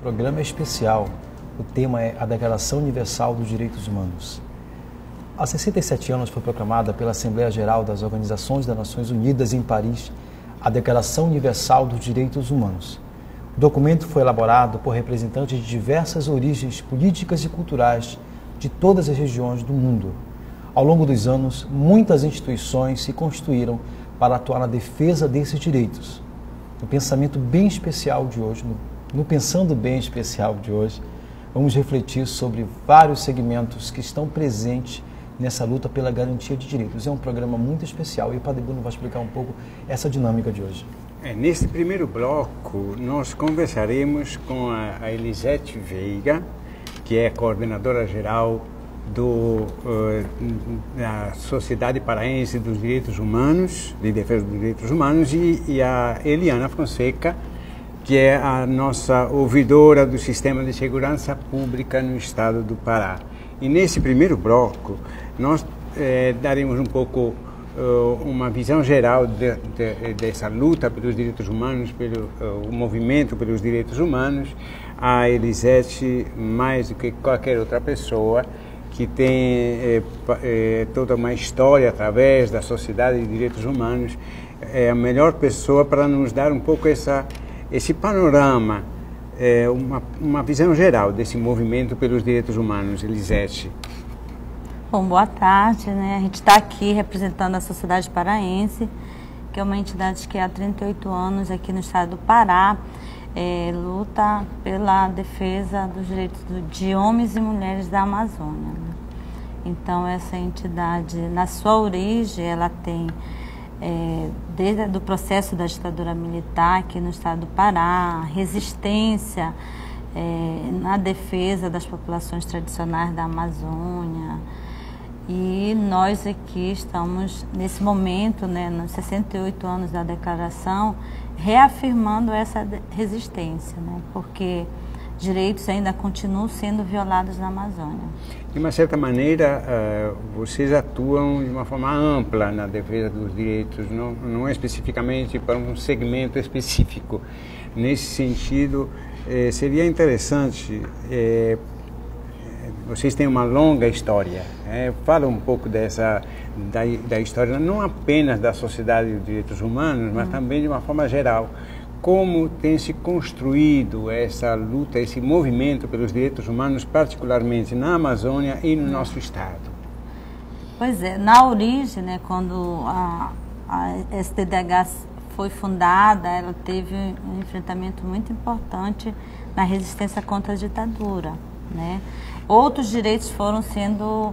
programa é especial. O tema é a Declaração Universal dos Direitos Humanos. Há 67 anos foi proclamada pela Assembleia Geral das Organizações das Nações Unidas em Paris a Declaração Universal dos Direitos Humanos. O documento foi elaborado por representantes de diversas origens políticas e culturais de todas as regiões do mundo. Ao longo dos anos, muitas instituições se constituíram para atuar na defesa desses direitos. No pensamento bem especial de hoje, no Pensando Bem Especial de hoje, vamos refletir sobre vários segmentos que estão presentes nessa luta pela garantia de direitos. É um programa muito especial e o Padre Bruno vai explicar um pouco essa dinâmica de hoje. Neste primeiro bloco, nós conversaremos com a Elisete Veiga, que é coordenadora geral da Sociedade Paraense dos Direitos Humanos, de Defesa dos Direitos Humanos, e a Eliana Fonseca, que é a nossa ouvidora do Sistema de Segurança Pública no Estado do Pará. E nesse primeiro bloco, nós daremos um pouco uma visão geral dessa luta pelos direitos humanos, pelo movimento pelos direitos humanos. A Elisete, mais do que qualquer outra pessoa, que tem toda uma história através da Sociedade de Direitos Humanos, é a melhor pessoa para nos dar um pouco esse panorama, uma visão geral desse movimento pelos direitos humanos. Elisete. Bom, boa tarde, né? A gente está aqui representando a Sociedade Paraense, que é uma entidade que há 38 anos aqui no estado do Pará luta pela defesa dos direitos de homens e mulheres da Amazônia, né? Então, essa entidade, na sua origem, ela tem, desde o processo da ditadura militar aqui no estado do Pará, resistência na defesa das populações tradicionais da Amazônia. E nós aqui estamos, nesse momento, né, nos 68 anos da declaração, reafirmando essa resistência, né, porque direitos ainda continuam sendo violados na Amazônia. De uma certa maneira, vocês atuam de uma forma ampla na defesa dos direitos, não é especificamente para um segmento específico. Nesse sentido, seria interessante, vocês têm uma longa história. Fala um pouco da história, não apenas da Sociedade de Direitos Humanos, mas também de uma forma geral. Como tem se construído essa luta, esse movimento pelos direitos humanos, particularmente na Amazônia e no nosso estado? Pois é, na origem, né, quando a STDH foi fundada, ela teve um enfrentamento muito importante na resistência contra a ditadura, né? Outros direitos foram sendo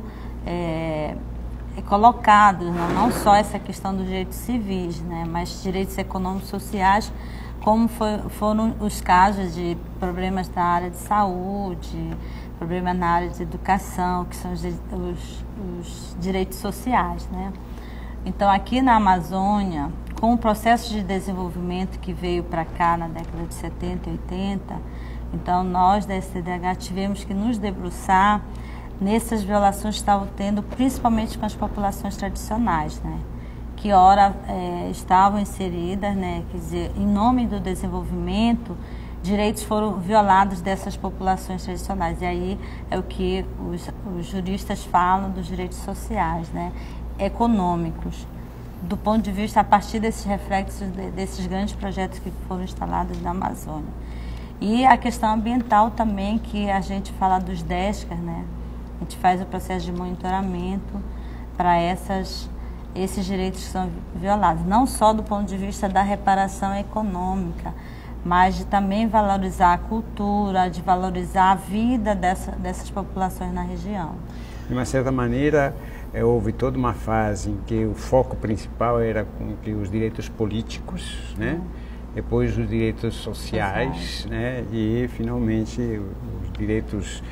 colocados, não só essa questão dos direitos civis, né, mas direitos econômicos e sociais, como foram os casos de problemas na área de saúde, problemas na área de educação, que são os direitos sociais, né? Então, aqui na Amazônia, com o processo de desenvolvimento que veio para cá na década de 70 e 80, então nós da STDH tivemos que nos debruçar nessas violações que estavam tendo, principalmente com as populações tradicionais, né? Que ora estavam inseridas, né? Quer dizer, em nome do desenvolvimento, direitos foram violados dessas populações tradicionais. E aí é o que os juristas falam dos direitos sociais, né? Econômicos, do ponto de vista a partir desses reflexos desses grandes projetos que foram instalados na Amazônia. E a questão ambiental também, que a gente fala dos DESCAS, né? A gente faz o processo de monitoramento para esses direitos que são violados, não só do ponto de vista da reparação econômica, mas de também valorizar a cultura, de valorizar a vida dessas populações na região. De uma certa maneira, houve toda uma fase em que o foco principal era com que os direitos políticos, né? Depois os direitos sociais, né? E finalmente os direitos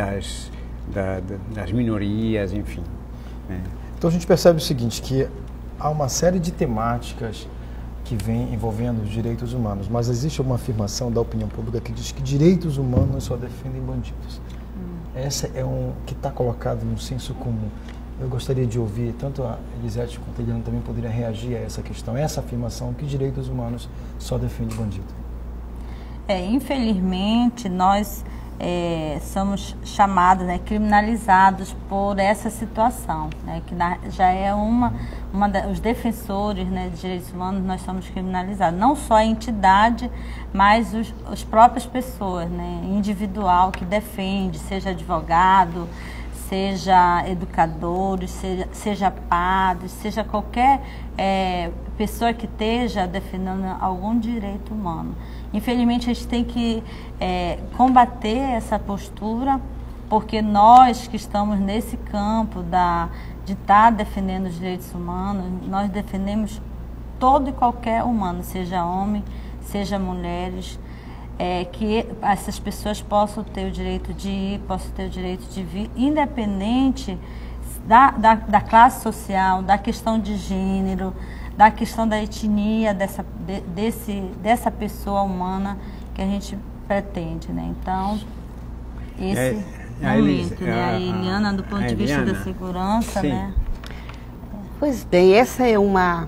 das minorias, enfim, né? Então a gente percebe o seguinte, que há uma série de temáticas que vem envolvendo os direitos humanos, mas existe uma afirmação da opinião pública que diz que direitos humanos só defendem bandidos. Essa é que está colocado no senso comum. Eu gostaria de ouvir, tanto a Elisete quanto a Eliana também poderia reagir a essa questão, essa afirmação que direitos humanos só defendem bandido. Infelizmente, nós somos chamados, né, criminalizados por essa situação, né, que já é os defensores, né, de direitos humanos, nós somos criminalizados. Não só a entidade, mas as próprias pessoas, né, individual que defende, seja advogado, seja educadores, seja padre, seja qualquer pessoa que esteja defendendo algum direito humano. Infelizmente, a gente tem que combater essa postura, porque nós que estamos nesse campo de estar defendendo os direitos humanos, nós defendemos todo e qualquer humano, seja homem, seja mulheres, que essas pessoas possam ter o direito de ir, possam ter o direito de vir, independente da classe social, da questão de gênero, da questão da etnia dessa pessoa humana que a gente pretende, né? Então, esse momento, né? A Eliana, do ponto de vista da segurança, sim, né? Pois bem, essa é uma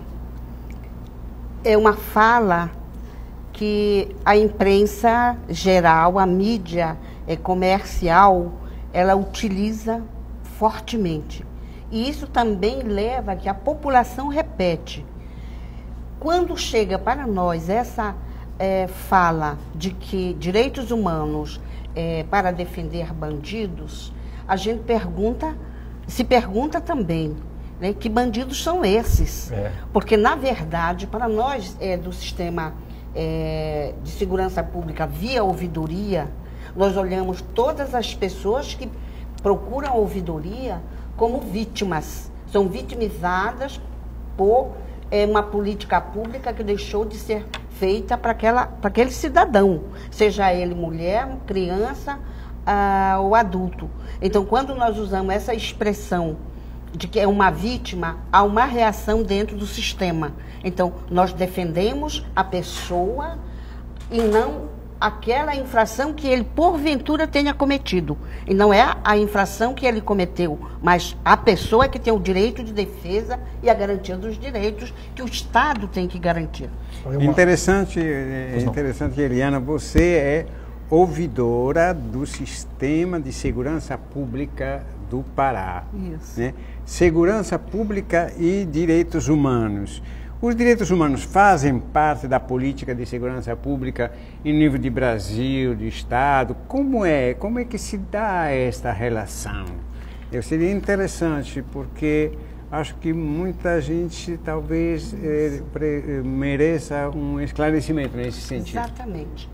fala que a imprensa geral, a mídia comercial, ela utiliza fortemente. E isso também leva a que a população repete. Quando chega para nós essa fala de que direitos humanos para defender bandidos, a gente se pergunta também, né, que bandidos são esses? Porque, na verdade, para nós do sistema de segurança pública via ouvidoria, nós olhamos todas as pessoas que procuram a ouvidoria como vítimas. São vitimizadas por uma política pública que deixou de ser feita para aquele cidadão, seja ele mulher, criança ou adulto. Então, quando nós usamos essa expressão de que é uma vítima, há uma reação dentro do sistema. Então, nós defendemos a pessoa e não aquela infração que ele, porventura, tenha cometido. E não é a infração que ele cometeu, mas a pessoa que tem o direito de defesa e a garantia dos direitos que o Estado tem que garantir. Interessante, Eliana, você é ouvidora do Sistema de Segurança Pública do Pará. Isso. Né? Segurança Pública e Direitos Humanos. Os direitos humanos fazem parte da política de segurança pública em nível de Brasil, de Estado? Como é que se dá esta relação? Seria interessante, porque acho que muita gente talvez mereça um esclarecimento nesse sentido. Exatamente.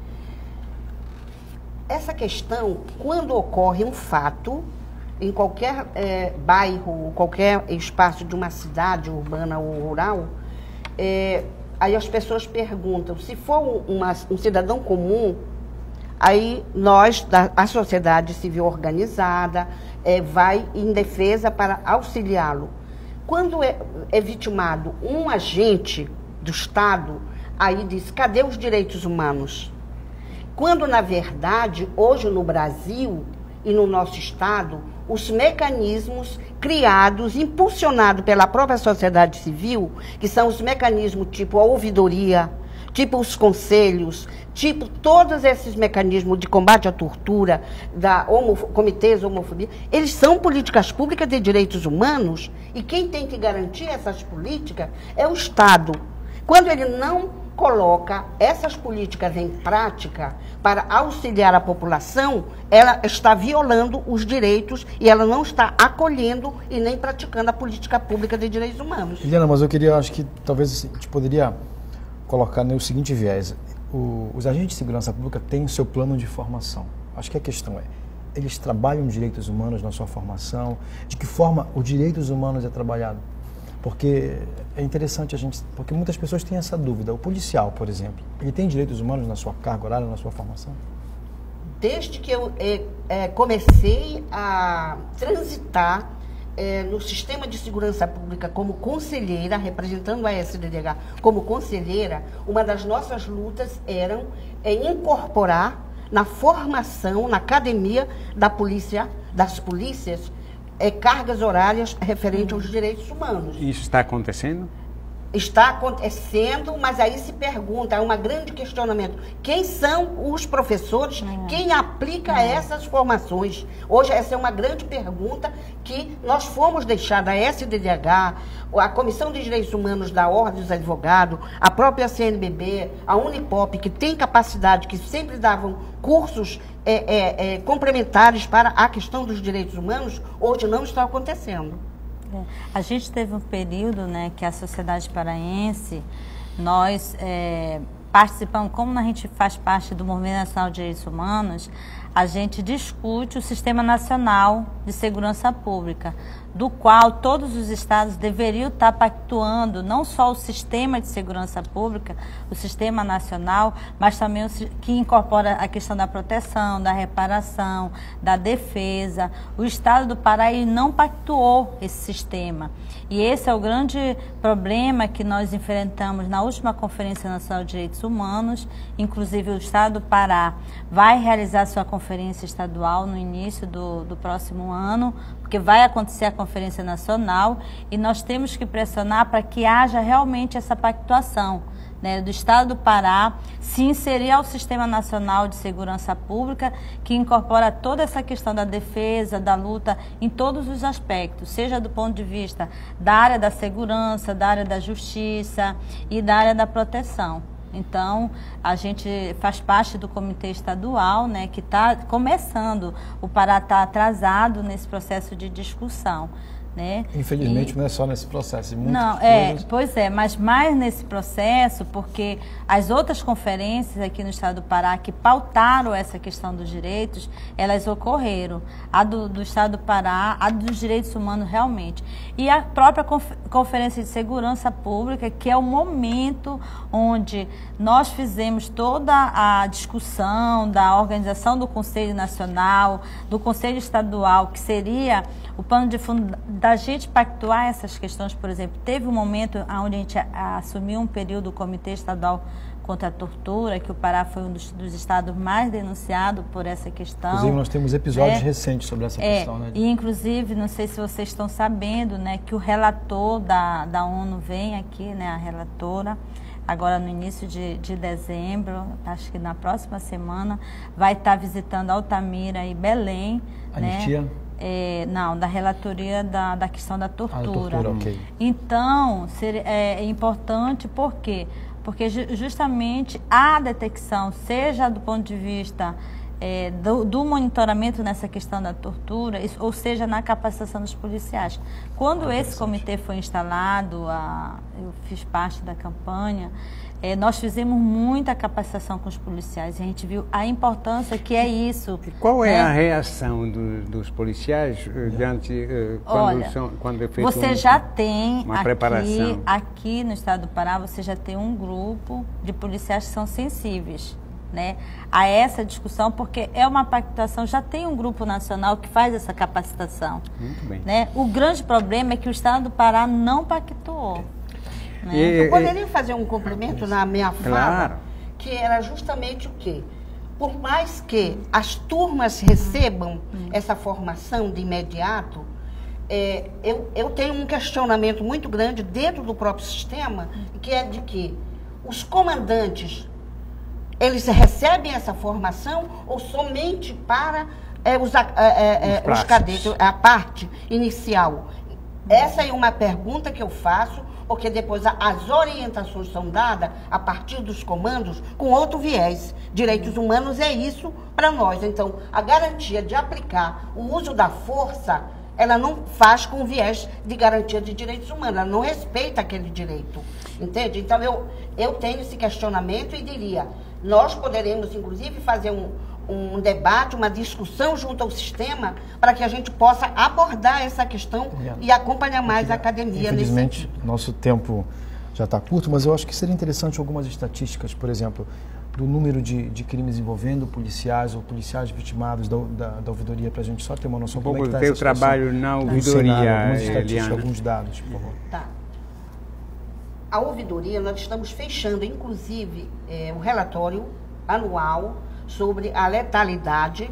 Essa questão, quando ocorre um fato, em qualquer bairro, qualquer espaço de uma cidade urbana ou rural, aí as pessoas perguntam, se for um cidadão comum, aí nós, a sociedade civil organizada, vai em defesa para auxiliá-lo. Quando é vitimado um agente do Estado, aí diz, cadê os direitos humanos? Quando, na verdade, hoje no Brasil e no nosso Estado, os mecanismos criados, impulsionados pela própria sociedade civil, que são os mecanismos tipo a ouvidoria, tipo os conselhos, tipo todos esses mecanismos de combate à tortura, comitês homofobia, eles são políticas públicas de direitos humanos e quem tem que garantir essas políticas é o Estado. Quando ele não coloca essas políticas em prática para auxiliar a população, ela está violando os direitos e ela não está acolhendo e nem praticando a política pública de direitos humanos. Eliana, mas acho que talvez a gente poderia colocar no seguinte viés. Os agentes de segurança pública têm o seu plano de formação. Acho que a questão eles trabalham direitos humanos na sua formação? De que forma os direitos humanos é trabalhado? Porque é interessante porque muitas pessoas têm essa dúvida. O policial, por exemplo, ele tem direitos humanos na sua carga horária, na sua formação? Desde que eu comecei a transitar no sistema de segurança pública como conselheira, representando a SDDH como conselheira, uma das nossas lutas era incorporar na formação, na academia das polícias, cargas horárias referentes aos direitos humanos. Isso está acontecendo? Está acontecendo, mas aí se pergunta, é um grande questionamento. Quem são os professores? Quem aplica essas formações? Hoje essa é uma grande pergunta que nós fomos deixar da SDDH, a Comissão de Direitos Humanos da Ordem dos Advogados, a própria CNBB, a Unipop, que tem capacidade, que sempre davam cursos complementares para a questão dos direitos humanos, hoje não está acontecendo. A gente teve um período, né, que a sociedade paraense, nós participamos, como a gente faz parte do Movimento Nacional de Direitos Humanos, a gente discute o Sistema Nacional de Segurança Pública, do qual todos os estados deveriam estar pactuando, não só o Sistema de Segurança Pública, o Sistema Nacional, mas também o que incorpora a questão da proteção, da reparação, da defesa. O estado do Pará não pactuou esse sistema. E esse é o grande problema que nós enfrentamos na última Conferência Nacional de Direitos Humanos. Inclusive, o estado do Pará vai realizar sua conferência estadual no início do próximo ano, porque vai acontecer a Conferência Nacional e nós temos que pressionar para que haja realmente essa pactuação, né, do Estado do Pará se inserir ao Sistema Nacional de Segurança Pública, que incorpora toda essa questão da defesa, da luta em todos os aspectos, seja do ponto de vista da área da segurança, da área da justiça e da área da proteção. Então, a gente faz parte do comitê estadual, né, que está começando. O Pará está atrasado nesse processo de discussão, né? Infelizmente, não é só nesse processo. Pois é, mas mais nesse processo, porque as outras conferências aqui no estado do Pará que pautaram essa questão dos direitos, elas ocorreram. A do estado do Pará, a dos direitos humanos realmente. E a própria Conferência de Segurança Pública, que é o momento onde nós fizemos toda a discussão da organização do Conselho Nacional, do Conselho Estadual, que seria o pano de fundo da gente pactuar essas questões. Por exemplo, teve um momento onde a gente assumiu um período do Comitê Estadual contra a Tortura, que o Pará foi um dos estados mais denunciados por essa questão. Inclusive, nós temos episódios recentes sobre essa questão, né? E, inclusive, não sei se vocês estão sabendo, né, que o relator da ONU vem aqui, né, a relatora, agora no início de dezembro, acho que na próxima semana, vai estar visitando Altamira e Belém. Anistia? Né? Não, da relatoria da questão da tortura. Okay. Então, é importante, por quê? Porque justamente a detecção, seja do ponto de vista do monitoramento nessa questão da tortura, ou seja, na capacitação dos policiais. Quando esse comitê foi instalado, eu fiz parte da campanha, nós fizemos muita capacitação com os policiais e a gente viu a importância que é isso. E qual é a reação dos policiais diante quando é feito você já tem uma preparação? Aqui no estado do Pará, você já tem um grupo de policiais que são sensíveis, né, a essa discussão, porque é uma pactuação, já tem um grupo nacional que faz essa capacitação. Muito bem. Né? O grande problema é que o estado do Pará não pactuou. Né? Eu poderia fazer um complemento na minha fala, claro, que era justamente o quê? Por mais que as turmas recebam essa formação de imediato, eu tenho um questionamento muito grande dentro do próprio sistema, que é de que os comandantes, eles recebem essa formação ou somente para os cadetes, a parte inicial? Essa é uma pergunta que eu faço, porque depois as orientações são dadas a partir dos comandos com outro viés. Direitos humanos é isso para nós. Então, a garantia de aplicar o uso da força, ela não faz com viés de garantia de direitos humanos, ela não respeita aquele direito. Entende? Então, eu tenho esse questionamento e diria, nós poderemos, inclusive, fazer um debate, uma discussão junto ao sistema, para que a gente possa abordar essa questão e acompanhar mais a academia. Infelizmente, nosso tempo já está curto, mas eu acho que seria interessante algumas estatísticas, por exemplo, do número de crimes envolvendo policiais ou policiais vitimados da ouvidoria, para a gente só ter uma noção. Como é que está esse trabalho na ouvidoria, algumas estatísticas, alguns dados, por favor. Tá. A ouvidoria, nós estamos fechando, inclusive, o relatório anual sobre a letalidade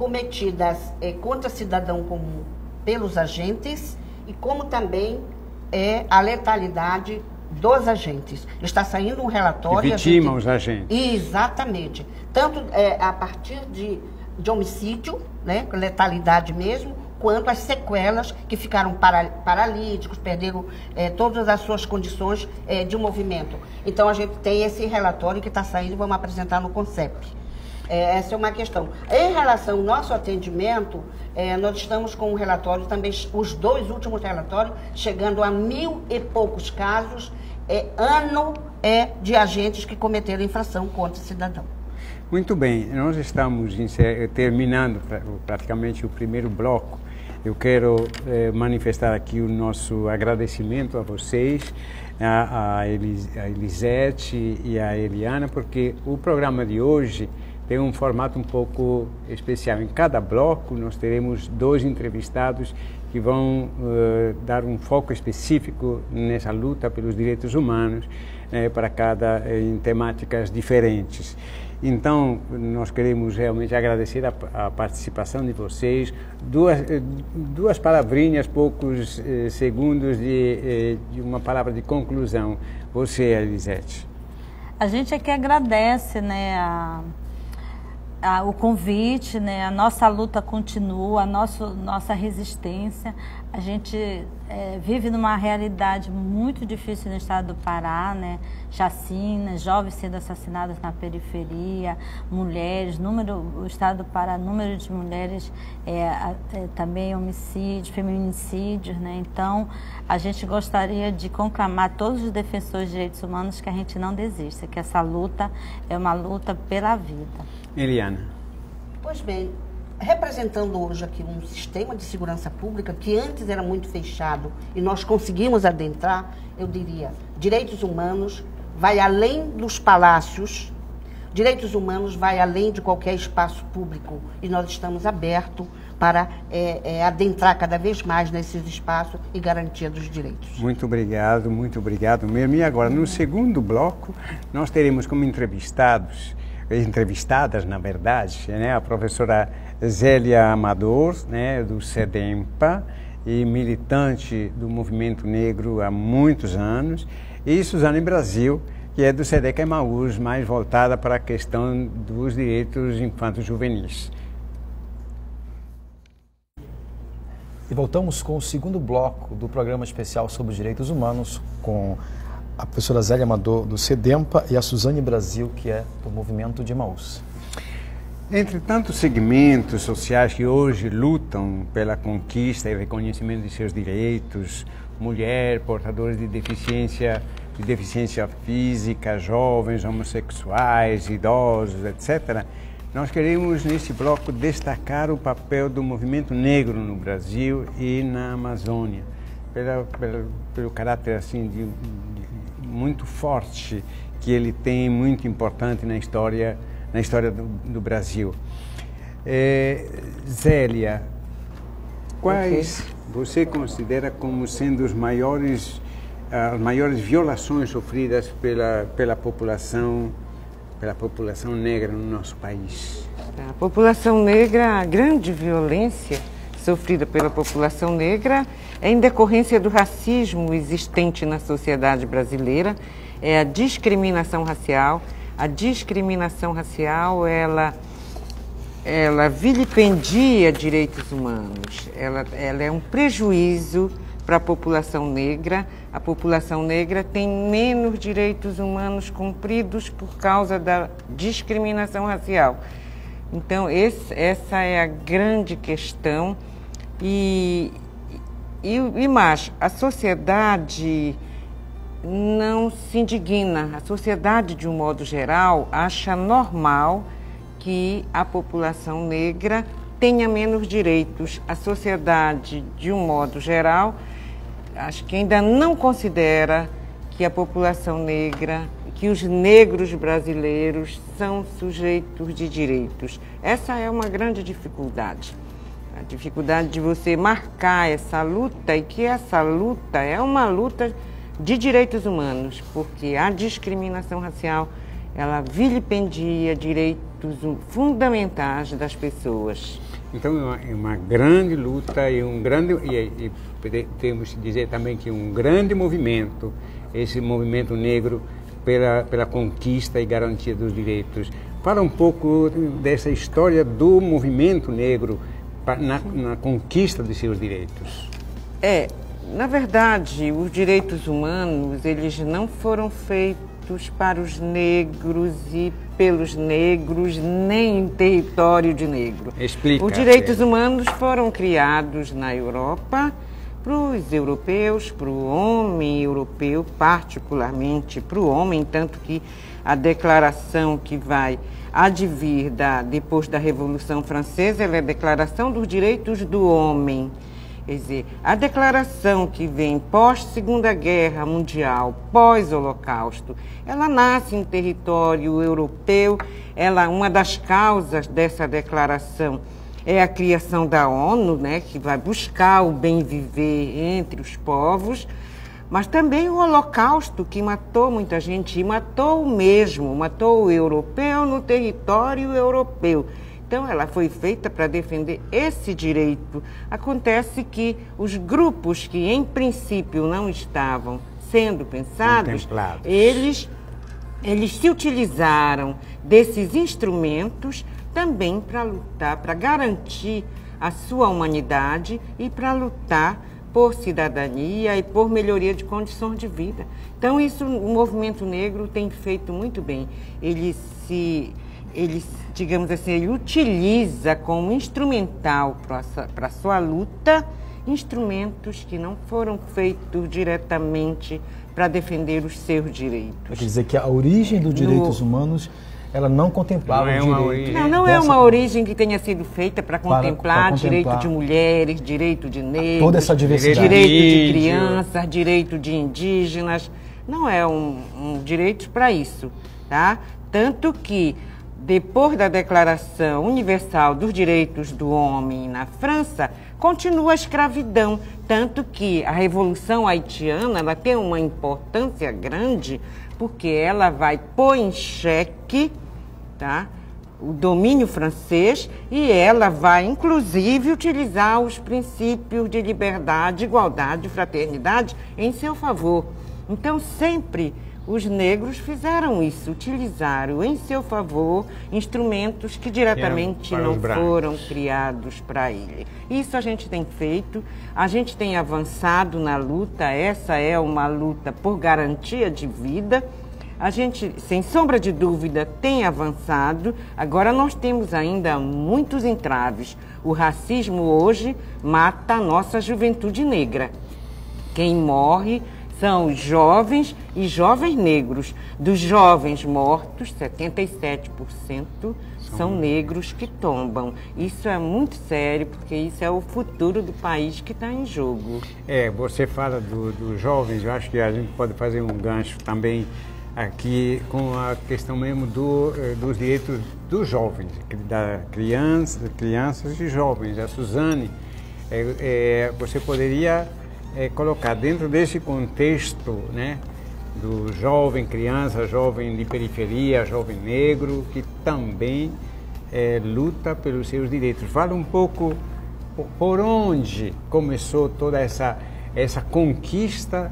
cometidas contra cidadão comum pelos agentes e como também é a letalidade dos agentes. Está saindo um relatório... Que vitima os agentes. Exatamente. Tanto a partir de homicídio, né, letalidade mesmo, quanto as sequelas que ficaram paralíticos, perderam todas as suas condições de movimento. Então, a gente tem esse relatório que está saindo, vamos apresentar no CONCEP. Essa é uma questão. Em relação ao nosso atendimento, nós estamos com um relatório também, os 2 últimos relatórios, chegando a 1000 e poucos casos, ano de agentes que cometeram infração contra o cidadão. Muito bem, nós estamos terminando praticamente o primeiro bloco. Eu quero manifestar aqui o nosso agradecimento a vocês, a Elisete e a Eliana, porque o programa de hoje tem um formato um pouco especial. Em cada bloco nós teremos 2 entrevistados que vão dar um foco específico nessa luta pelos direitos humanos, para em temáticas diferentes. Então, nós queremos realmente agradecer a participação de vocês. Duas palavrinhas, poucos segundos de uma palavra de conclusão. Você, Elisete. A gente é que agradece, né, o convite, né, a nossa luta continua, a nossa resistência. A gente vive numa realidade muito difícil no estado do Pará, né? Chacinas, jovens sendo assassinados na periferia, mulheres, o estado do Pará, número de mulheres, também homicídios, feminicídios, né? Então, a gente gostaria de conclamar todos os defensores de direitos humanos que a gente não desista, que essa luta é uma luta pela vida. Eliana. Pois bem, representando hoje aqui um sistema de segurança pública que antes era muito fechado e nós conseguimos adentrar, eu diria, direitos humanos vai além dos palácios, direitos humanos vai além de qualquer espaço público e nós estamos abertos para adentrar cada vez mais nesses espaços e garantia dos direitos. Muito obrigado mesmo. E agora, no segundo bloco, nós teremos como entrevistadas, na verdade, né, a professora Zélia Amador, né, do SEDEMPA, e militante do movimento negro há muitos anos, e Suzane Brasil, que é do SEDECA Emaús, mais voltada para a questão dos direitos infanto-juvenis. E voltamos com o segundo bloco do programa especial sobre os direitos humanos, com a professora Zélia Amador, do SEDEMPA, e a Suzane Brasil, que é do movimento de Emaús. Entre tantos segmentos sociais que hoje lutam pela conquista e reconhecimento de seus direitos, mulher, portadores de deficiência física, jovens, homossexuais, idosos, etc., nós queremos, neste bloco, destacar o papel do movimento negro no Brasil e na Amazônia, pelo caráter assim, muito forte que ele tem, muito importante na história do Brasil. Zélia, quais você considera como sendo as maiores violações sofridas pela população negra no nosso país? A população negra, a grande violência sofrida pela população negra é em decorrência do racismo existente na sociedade brasileira, é a discriminação racial. A discriminação racial, ela vilipendia direitos humanos, ela é um prejuízo para a população negra. A população negra tem menos direitos humanos cumpridos por causa da discriminação racial. Então, essa é a grande questão. E mais, a sociedade não se indigna. A sociedade, de um modo geral, acha normal que a população negra tenha menos direitos. A sociedade, de um modo geral, acho que ainda não considera que a população negra, que os negros brasileiros são sujeitos de direitos. Essa é uma grande dificuldade. A dificuldade de você marcar essa luta, e que essa luta é uma luta de direitos humanos, porque a discriminação racial, ela vilipendia direitos fundamentais das pessoas. Então é uma grande luta e temos que dizer também que um grande movimento, esse movimento negro pela conquista e garantia dos direitos. Fala um pouco dessa história do movimento negro na conquista de seus direitos. Na verdade, os direitos humanos, eles não foram feitos para os negros e pelos negros, nem em território de negro. Explica. Os direitos humanos foram criados na Europa para os europeus, para o homem europeu, particularmente para o homem, tanto que a declaração que vai advir depois da Revolução Francesa, ela é a Declaração dos Direitos do Homem. Quer dizer, a declaração que vem pós-Segunda Guerra Mundial, pós-Holocausto, ela nasce em território europeu. Uma das causas dessa declaração é a criação da ONU, né, que vai buscar o bem viver entre os povos, mas também o Holocausto, que matou muita gente, e matou o europeu no território europeu. Então, ela foi feita para defender esse direito. Acontece que os grupos que, em princípio, não estavam sendo pensados, eles se utilizaram desses instrumentos também para lutar, para garantir a sua humanidade e para lutar por cidadania e por melhoria de condições de vida. Então, isso o movimento negro tem feito muito bem. Ele, digamos assim, ele utiliza como instrumental para a sua luta instrumentos que não foram feitos diretamente para defender os seus direitos. Quer dizer que a origem dos direitos humanos, ela não contemplava o direito. Não é uma origem que tenha sido feita para contemplar direito de mulheres, direito de negros, toda essa diversidade, direito de crianças, direito de indígenas. Não é um direito para isso, tá? Tanto que depois da Declaração Universal dos Direitos do Homem na França, continua a escravidão, tanto que a Revolução Haitiana ela tem uma importância grande, porque ela vai pôr em xeque, tá, o domínio francês, e ela vai, inclusive, utilizar os princípios de liberdade, igualdade e fraternidade em seu favor. Então, sempre os negros fizeram isso, utilizaram em seu favor instrumentos que diretamente não foram criados para ele. Isso a gente tem feito, a gente tem avançado na luta, essa é uma luta por garantia de vida. A gente, sem sombra de dúvida, tem avançado. Agora nós temos ainda muitos entraves. O racismo hoje mata a nossa juventude negra. Quem morre são os jovens e jovens negros. Dos jovens mortos, 77% são negros que tombam. Isso é muito sério, porque isso é o futuro do país que está em jogo. Você fala dos jovens, eu acho que a gente pode fazer um gancho também aqui com a questão mesmo dos direitos dos jovens, crianças e jovens. A Suzane, você poderia colocar dentro desse contexto, né, do jovem criança, jovem de periferia, jovem negro, que também luta pelos seus direitos. Fala um pouco por onde começou toda essa conquista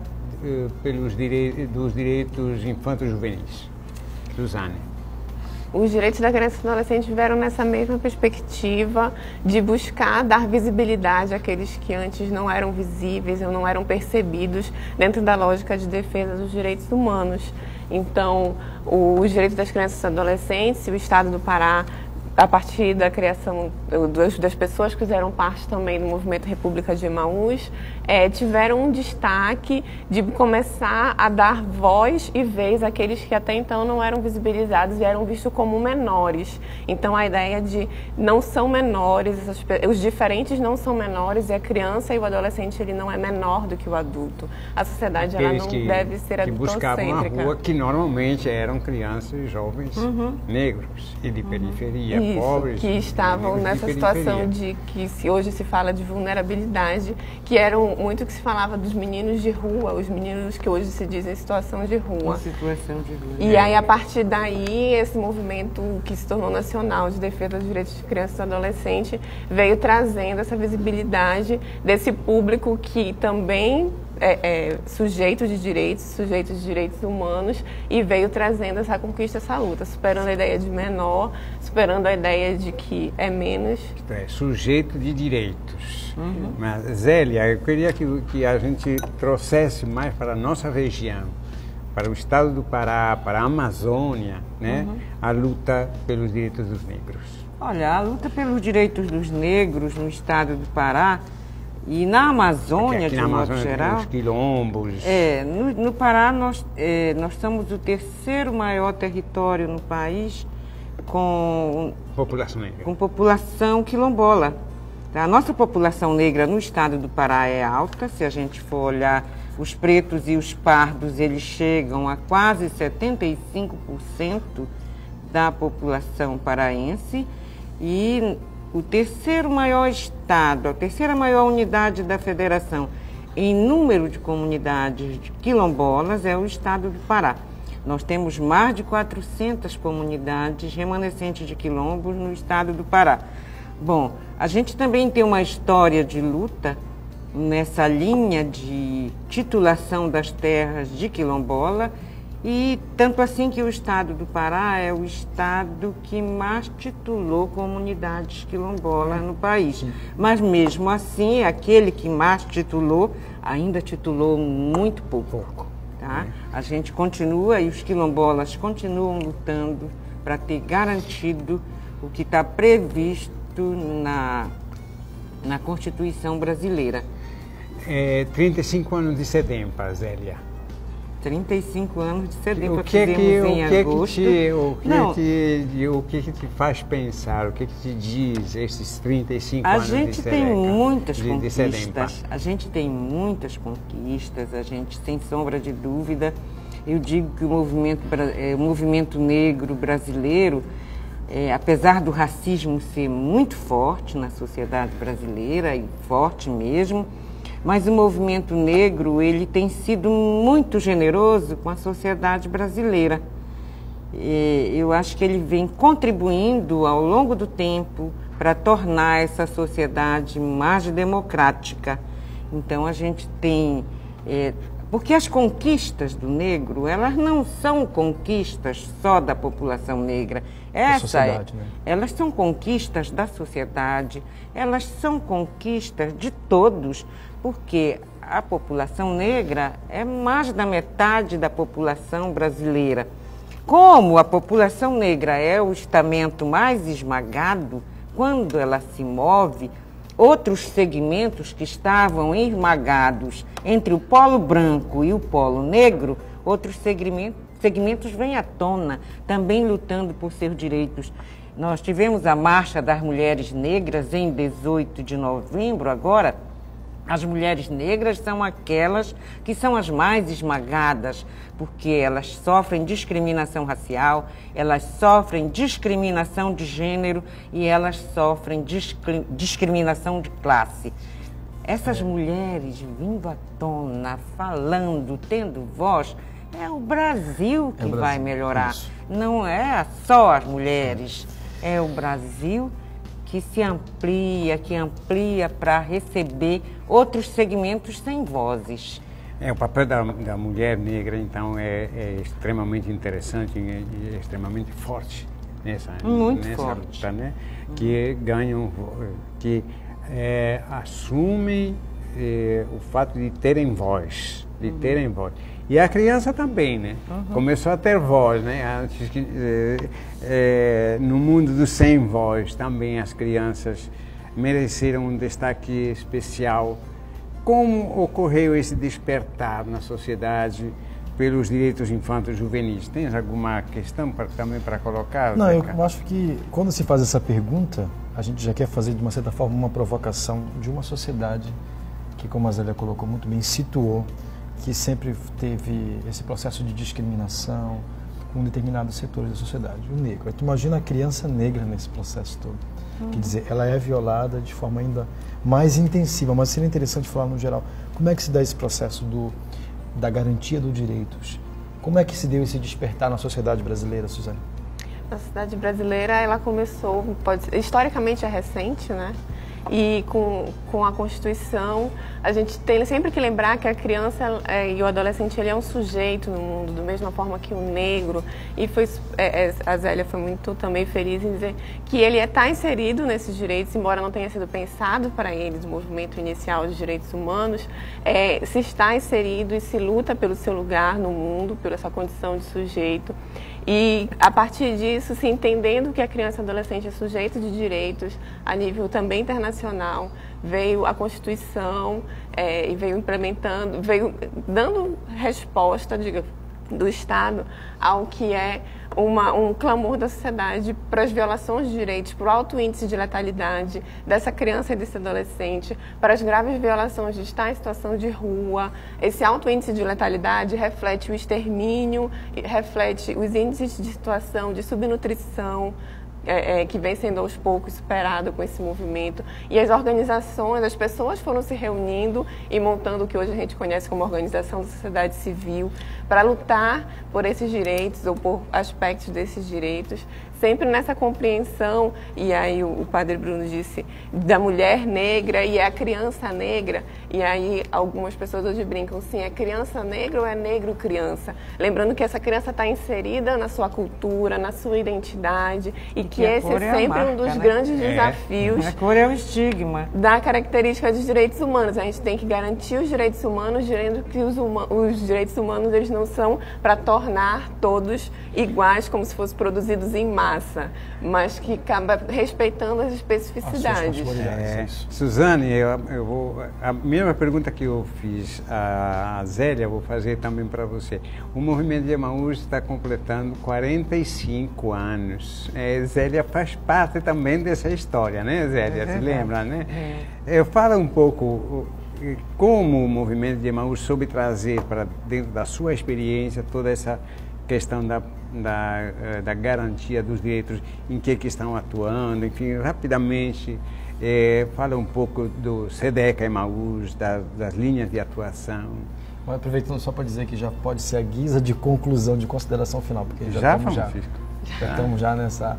dos direitos infantos juvenis. Suzane. Os direitos da criança e do adolescente vieram nessa mesma perspectiva de buscar dar visibilidade àqueles que antes não eram visíveis ou não eram percebidos dentro da lógica de defesa dos direitos humanos. Então, os direitos das crianças e adolescentes, o Estado do Pará, a partir da criação das pessoas que fizeram parte também do movimento República de Emaús, tiveram um destaque de começar a dar voz e vez àqueles que até então não eram visibilizados e eram vistos como menores. Então a ideia de não são menores, os diferentes não são menores, e a criança e o adolescente ele não é menor do que o adulto. A sociedade ela não deve ser adultocêntrica. Que buscavam a rua, que normalmente eram crianças e jovens negros e de periferia. Isso, pobres, que estavam nessa situação de que hoje se fala de vulnerabilidade, que eram muito que se falava dos meninos de rua, os meninos que hoje se dizem em situação de rua. Situação de rua. E aí, a partir daí, esse movimento que se tornou nacional de defesa dos direitos de crianças e adolescentes veio trazendo essa visibilidade desse público que também sujeito de direitos humanos, e veio trazendo essa conquista, essa luta, superando a ideia de menor, superando a ideia de que é menos. Sujeito de direitos. Mas, Zélia, eu queria que a gente trouxesse mais para a nossa região, para o estado do Pará, para a Amazônia, né, a luta pelos direitos dos negros. Olha, a luta pelos direitos dos negros no estado do Pará e na Amazônia, de modo geral, os quilombos. No Pará nós somos o terceiro maior território no país com população quilombola. A nossa população negra no estado do Pará é alta. Se a gente for olhar os pretos e os pardos, eles chegam a quase 75% da população paraense. E o terceiro maior estado, a terceira maior unidade da federação em número de comunidades quilombolas é o estado do Pará. Nós temos mais de 400 comunidades remanescentes de quilombos no estado do Pará. Bom, a gente também tem uma história de luta nessa linha de titulação das terras de quilombola, e tanto assim que o estado do Pará é o estado que mais titulou comunidades quilombolas no país. Mas mesmo assim, aquele que mais titulou, ainda titulou muito pouco. Tá? A gente continua, e os quilombolas continuam lutando para ter garantido o que está previsto na Constituição brasileira. 35 anos de SEDEMPA, Zélia. 35 anos de SEDEMPA, o que te faz pensar, o que te diz esses 35 anos de SEDEMPA? A gente tem muitas conquistas, a gente tem muitas conquistas, a gente, sem sombra de dúvida, eu digo que o movimento negro brasileiro, apesar do racismo ser muito forte na sociedade brasileira, e forte mesmo, mas o movimento negro, ele tem sido muito generoso com a sociedade brasileira. Eu acho que ele vem contribuindo ao longo do tempo para tornar essa sociedade mais democrática. Então a gente tem... porque as conquistas do negro, elas não são conquistas só da população negra. Elas são conquistas da sociedade, elas são conquistas de todos, porque a população negra é mais da metade da população brasileira. Como a população negra é o estamento mais esmagado, quando ela se move, outros segmentos que estavam esmagados entre o polo branco e o polo negro, outros segmentos vêm à tona, também lutando por seus direitos. Nós tivemos a Marcha das Mulheres Negras em 18 de novembro, agora. As mulheres negras são aquelas que são as mais esmagadas, porque elas sofrem discriminação racial, elas sofrem discriminação de gênero e elas sofrem discriminação de classe. Essas mulheres vindo à tona, falando, tendo voz, é o Brasil que vai melhorar. Isso. Não é só as mulheres, é o Brasil que se amplia, para receber outros segmentos sem vozes. O papel da mulher negra, então, é extremamente interessante e extremamente forte nessa luta, né? Que ganham, que assumem o fato de terem voz, E a criança também, né? Começou a ter voz, né? Antes que, no mundo do sem voz, também as crianças mereceram um destaque especial. Como ocorreu esse despertar na sociedade pelos direitos infantos juvenis? Tens alguma questão também para colocar? Não, eu acho que quando se faz essa pergunta, a gente já quer fazer, de uma certa forma, uma provocação de uma sociedade que, como a Zélia colocou muito bem, situou, que sempre teve esse processo de discriminação, com determinados setores da sociedade, o negro. Aí tu imagina a criança negra nesse processo todo. Quer dizer, ela é violada de forma ainda mais intensiva, mas seria interessante falar no geral, como é que se dá esse processo da garantia dos direitos? Como é que se deu esse despertar na sociedade brasileira, Suzane? A sociedade brasileira, ela começou, historicamente é recente, né? E com a Constituição, a gente tem sempre que lembrar que a criança e o adolescente, ele é um sujeito no mundo, da mesma forma que o negro. E a Zélia foi muito também feliz em dizer que ele está inserido nesses direitos, embora não tenha sido pensado para eles, o movimento inicial de direitos humanos, se está inserido e se luta pelo seu lugar no mundo, pela sua condição de sujeito. E, a partir disso, se entendendo que a criança e adolescente é sujeito de direitos a nível também internacional, veio a Constituição e veio implementando, veio dando resposta, do Estado ao que é um clamor da sociedade para as violações de direitos, para o alto índice de letalidade dessa criança e desse adolescente, para as graves violações de estar em situação de rua. Esse alto índice de letalidade reflete o extermínio, reflete os índices de situação de subnutrição, que vem sendo aos poucos superado com esse movimento. E as organizações, as pessoas foram se reunindo e montando o que hoje a gente conhece como Organização da Sociedade Civil, para lutar por esses direitos ou por aspectos desses direitos, sempre nessa compreensão, e aí o padre Bruno disse, da mulher negra e a criança negra, e aí algumas pessoas hoje brincam, sim, é criança negra ou é negro criança? Lembrando que essa criança está inserida na sua cultura, na sua identidade, e que esse é sempre um dos grandes desafios. A cor é um estigma. Da característica dos direitos humanos. A gente tem que garantir os direitos humanos, dizendo que os direitos humanos eles não são para tornar todos iguais, como se fossem produzidos em massa, mas que acaba respeitando as especificidades. Suzane, a mesma pergunta que eu fiz à Zélia, eu vou fazer também para você. O movimento de Emaús está completando 45 anos. Zélia faz parte também dessa história, né, Zélia? Se lembra, né? Fala um pouco como o movimento de Emaús soube trazer para dentro da sua experiência toda essa questão da garantia dos direitos, em que estão atuando, enfim, rapidamente, fala um pouco do SEDECA Emaús, das linhas de atuação. Aproveitando só para dizer que já pode ser a guisa de conclusão, de consideração final, porque já estamos já nessa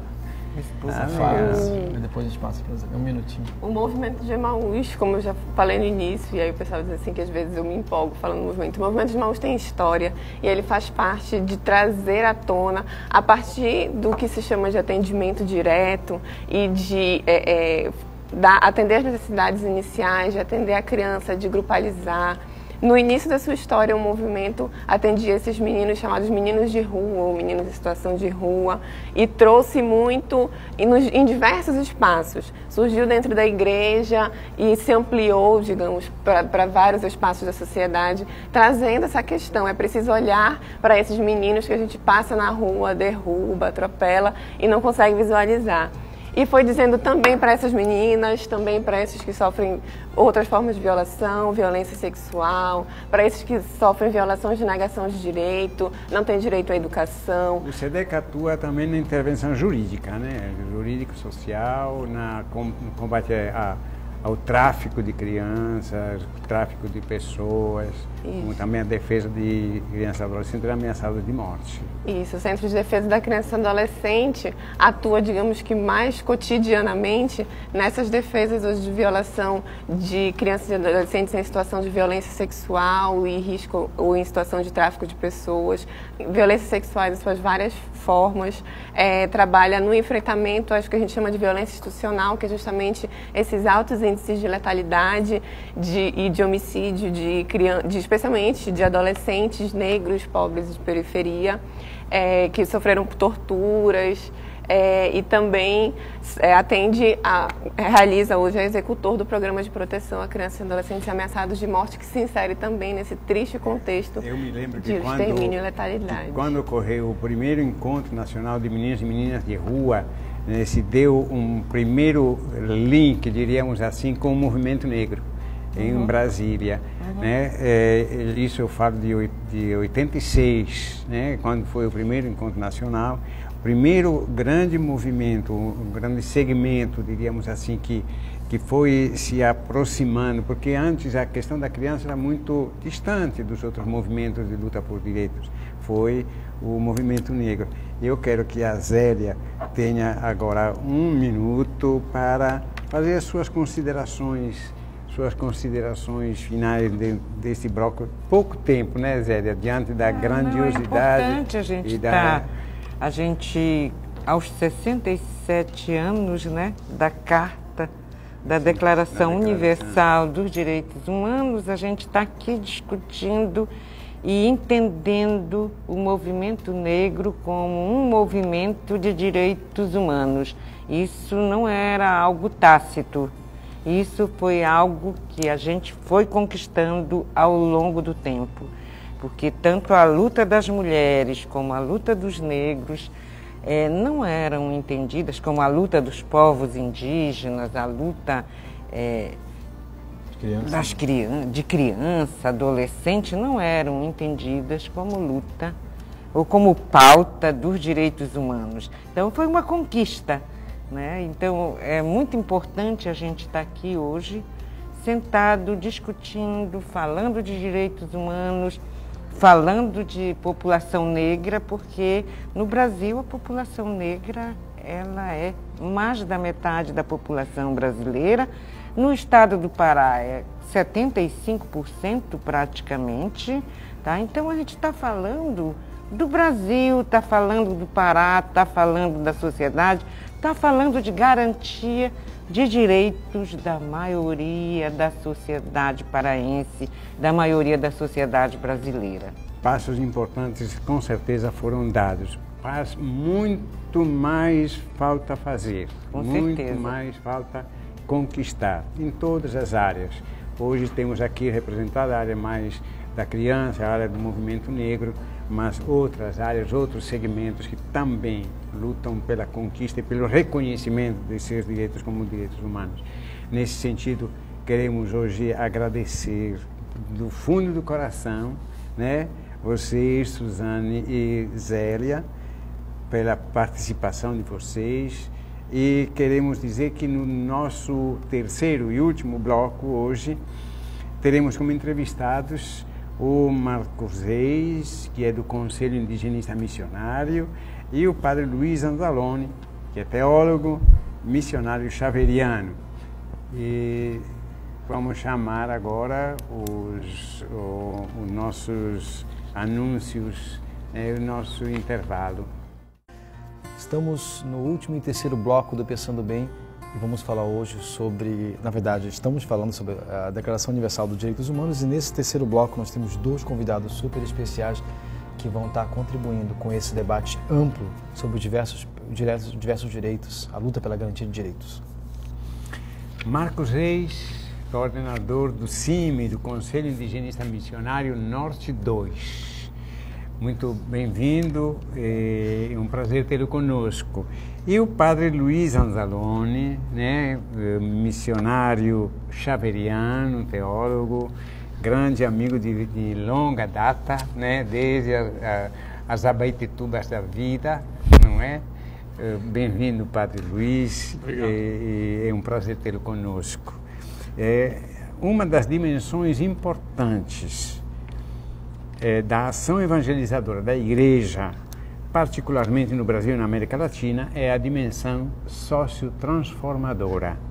fase, e depois a gente passa para um minutinho. O movimento de Emaús, como eu já falei no início, e aí o pessoal diz assim que às vezes eu me empolgo falando do movimento. O movimento de Emaús tem história e ele faz parte de trazer à tona, a partir do que se chama de atendimento direto e de atender as necessidades iniciais, de atender a criança, de grupalizar. No início da sua história, o movimento atendia esses meninos chamados meninos de rua, ou meninos em situação de rua, e trouxe muito em diversos espaços. Surgiu dentro da igreja e se ampliou, digamos, para vários espaços da sociedade, trazendo essa questão. É preciso olhar para esses meninos que a gente passa na rua, derruba, atropela e não consegue visualizar. E foi dizendo também para essas meninas, também para esses que sofrem outras formas de violação, violência sexual, para esses que sofrem violações de negação de direito, não têm direito à educação. O SEDECA atua também na intervenção jurídica, né? Jurídico-social, no combate ao tráfico de crianças, tráfico de pessoas, como também a defesa de crianças e adolescentes ameaçadas de morte. Isso, o Centro de Defesa da Criança e Adolescente atua, digamos que mais cotidianamente nessas defesas hoje de violação de crianças e adolescentes em situação de violência sexual e risco ou em situação de tráfico de pessoas, violências sexuais em suas várias formas, trabalha no enfrentamento, acho que a gente chama de violência institucional, que é justamente esses altos índices de letalidade e de homicídio especialmente de adolescentes negros, pobres de periferia, que sofreram torturas, e também realiza hoje, é executor do programa de proteção a crianças e adolescentes ameaçados de morte, que se insere também nesse triste contexto de extermínio e letalidade. Quando ocorreu o primeiro encontro nacional de meninos e meninas de rua, se deu um primeiro link, diríamos assim, com o movimento negro. em Brasília. Né? Isso eu falo de 86, né? Quando foi o primeiro encontro nacional. O primeiro grande movimento, um grande segmento, diríamos assim, que foi se aproximando, porque antes a questão da criança era muito distante dos outros movimentos de luta por direitos. Foi o movimento negro. Eu quero que a Zélia tenha agora 1 minuto para fazer as suas considerações finais desse bloco. Pouco tempo, né, Zélia? Diante da grandiosidade. É importante a gente, aos 67 anos, né, da Carta, da Declaração Universal dos Direitos Humanos, a gente está aqui discutindo e entendendo o movimento negro como um movimento de direitos humanos. Isso não era algo tácito, isso foi algo que a gente foi conquistando ao longo do tempo, porque tanto a luta das mulheres como a luta dos negros não eram entendidas, como a luta dos povos indígenas, a luta de criança, adolescente, não eram entendidas como luta ou como pauta dos direitos humanos. Então foi uma conquista, né? Então é muito importante a gente estar aqui hoje, sentado, discutindo, falando de direitos humanos, falando de população negra, porque no Brasil a população negra ela é mais da metade da população brasileira. No estado do Pará é 75% praticamente, tá? Então a gente está falando do Brasil, está falando do Pará, está falando da sociedade, está falando de garantia de direitos da maioria da sociedade paraense, da maioria da sociedade brasileira. Passos importantes com certeza foram dados, mas muito mais falta fazer, muito mais falta conquistar em todas as áreas. Hoje temos aqui representada a área mais da criança, a área do movimento negro, mas outras áreas, outros segmentos que também lutam pela conquista e pelo reconhecimento de seus direitos como direitos humanos. Nesse sentido, queremos hoje agradecer do fundo do coração, né, vocês, Suzane e Zélia, pela participação de vocês, e queremos dizer que no nosso terceiro e último bloco hoje teremos como entrevistados o Marcos Reis, que é do Conselho Indigenista Missionário, e o Padre Luiz Anzalone, que é teólogo missionário xaveriano. E vamos chamar agora os nossos anúncios, o nosso intervalo. Estamos no último e terceiro bloco do Pensando Bem e vamos falar hoje sobre, na verdade, estamos falando sobre a Declaração Universal dos Direitos Humanos, e nesse terceiro bloco nós temos 2 convidados super especiais que vão estar contribuindo com esse debate amplo sobre diversos direitos, a luta pela garantia de direitos. Marcos Reis, coordenador do CIMI, do Conselho Indigenista Missionário Norte 2. Muito bem-vindo, é um prazer tê-lo conosco. E o Padre Luiz Anzalone, né, missionário xaveriano, teólogo, grande amigo de longa data, né, desde as abaititubas da vida, não é? Bem-vindo, Padre Luiz. Obrigado. É um prazer tê-lo conosco. Uma das dimensões importantes da ação evangelizadora da Igreja, particularmente no Brasil e na América Latina, é a dimensão sociotransformadora.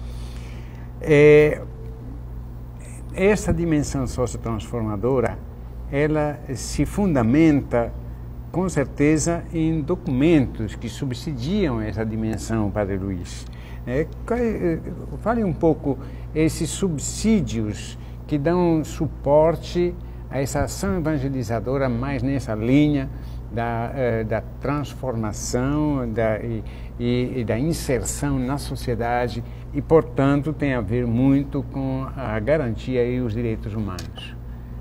Essa dimensão sociotransformadora, ela se fundamenta, com certeza, em documentos que subsidiam essa dimensão, Padre Luiz. Fale um pouco esses subsídios que dão suporte a essa ação evangelizadora mais nessa linha da transformação e da inserção na sociedade e, portanto, tem a ver muito com a garantia e os direitos humanos.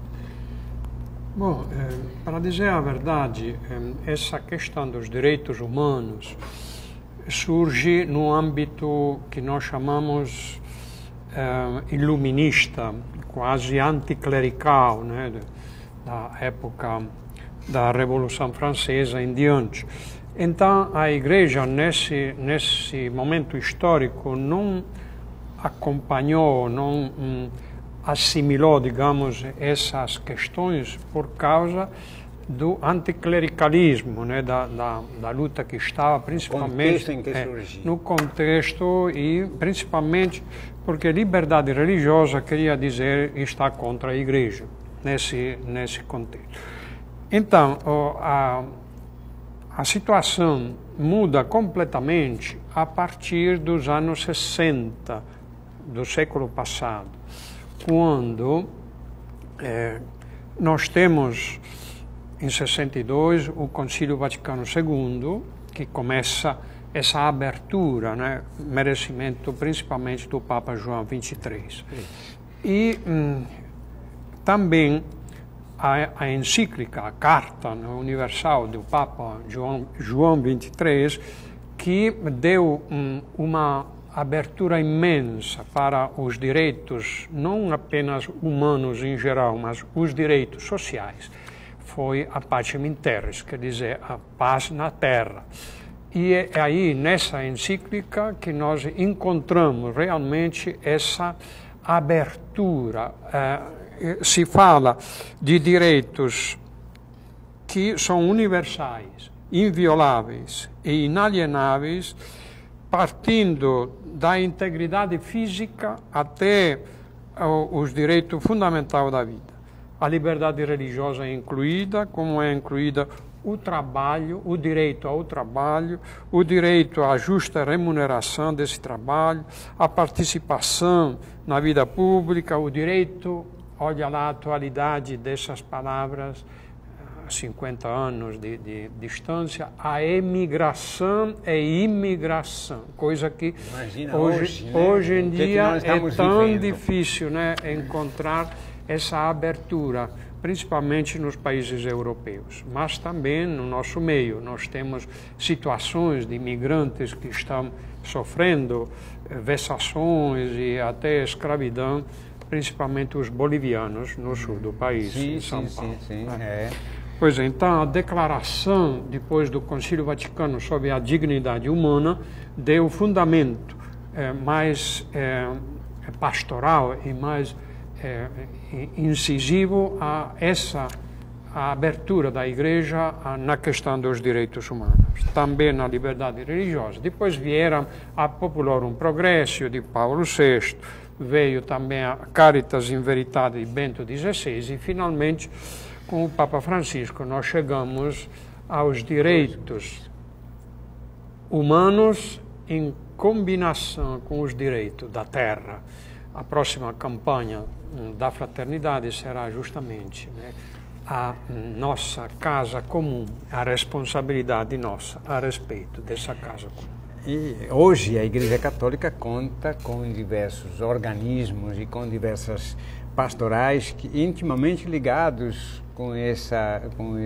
Bom, para dizer a verdade, essa questão dos direitos humanos surge no âmbito que nós chamamos iluminista, quase anticlerical, né, da época da Revolução Francesa em diante. Então, a Igreja, nesse momento histórico, não acompanhou, não assimilou, digamos, essas questões por causa do anticlericalismo, né, da luta que estava principalmente no contexto, e principalmente porque liberdade religiosa queria dizer estar contra a Igreja, nesse contexto. Então, a situação muda completamente a partir dos anos 60 do século passado, quando nós temos, em 62, o Concílio Vaticano II, que começa essa abertura, né, merecimento principalmente do Papa João XXIII. E também a encíclica, a Carta Universal do Papa João XXIII, que deu uma abertura imensa para os direitos, não apenas humanos em geral, mas os direitos sociais. Foi a Pacem in Terris, quer dizer, a paz na terra. E é aí, nessa encíclica, que nós encontramos realmente essa abertura. Se fala de direitos que são universais, invioláveis e inalienáveis, partindo da integridade física até os direitos fundamentais da vida. A liberdade religiosa é incluída, como é incluída o trabalho, o direito ao trabalho, o direito à justa remuneração desse trabalho, a participação na vida pública, o direito, olha lá a atualidade dessas palavras, 50 anos de distância, a emigração e imigração, coisa que hoje em dia é tão difícil, né, encontrar essa abertura, principalmente nos países europeus, mas também no nosso meio. Nós temos situações de imigrantes que estão sofrendo vexações e até escravidão, principalmente os bolivianos no sul do país, em São Paulo. Pois é, então a declaração, depois do Concílio Vaticano sobre a dignidade humana, deu fundamento mais pastoral e mais incisivo a essa abertura da Igreja na questão dos direitos humanos, também na liberdade religiosa. Depois vieram a Populorum Progressio de Paulo VI, veio também a Caritas in Veritate de Bento XVI e, finalmente, com o Papa Francisco, nós chegamos aos direitos humanos em combinação com os direitos da terra. A próxima campanha da fraternidade será justamente, né, a nossa casa comum, a responsabilidade nossa a respeito dessa casa comum. E hoje a Igreja Católica conta com diversos organismos e com diversas pastorais intimamente ligados com essa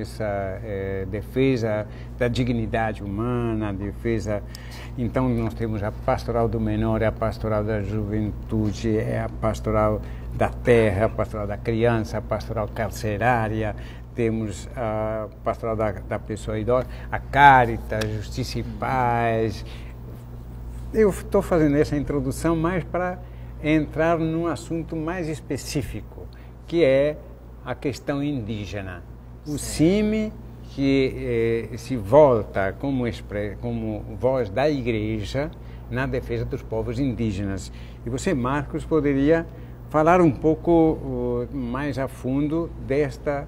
defesa da dignidade humana, defesa. Então nós temos a pastoral do menor, a pastoral da juventude, a pastoral da terra, a pastoral da criança, a pastoral carcerária, temos a pastoral da pessoa idosa, a Caritas, Justiça e Paz. Eu estou fazendo essa introdução mais para entrar num assunto mais específico, que é a questão indígena. O CIMI, que se volta como voz da Igreja na defesa dos povos indígenas. E você, Marcos, poderia falar um pouco mais a fundo desta